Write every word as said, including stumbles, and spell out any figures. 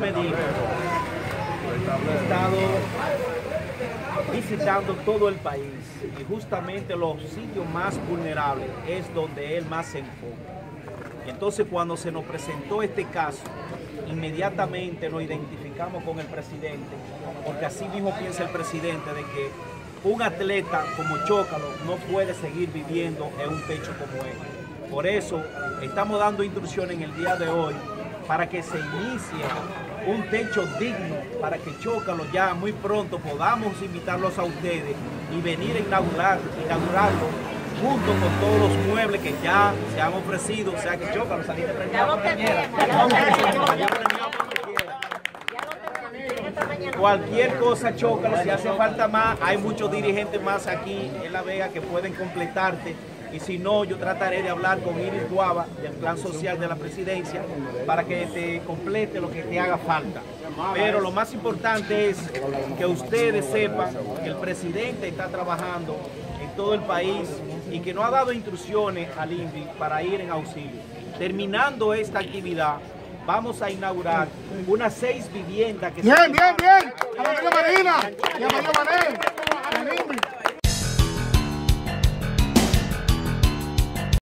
Medina, he estado visitando todo el país y justamente los sitios más vulnerables es donde él más se enfoca. Entonces, cuando se nos presentó este caso, inmediatamente nos identificamos con el presidente, porque así mismo piensa el presidente de que un atleta como Chócalo no puede seguir viviendo en un techo como este. Por eso estamos dando instrucciones en el día de hoy para que se inicie un techo digno, para que Chócalo ya muy pronto podamos invitarlos a ustedes y venir a inaugurar, inaugurarlo junto con todos los muebles que ya se han ofrecido. O sea que Chócalo, saliste premiado por Reñera. Cualquier cosa, Chócalo, si hace falta más, hay muchos dirigentes más aquí en La Vega que pueden completarte. Y si no, yo trataré de hablar con Iris Guava, del plan social de la presidencia, para que te complete lo que te haga falta. Pero lo más importante es que ustedes sepan que el presidente está trabajando en todo el país y que no ha dado instrucciones al I N V I para ir en auxilio. Terminando esta actividad, vamos a inaugurar unas seis viviendas que... Bien, bien, bien. A la Marina y a María Mané.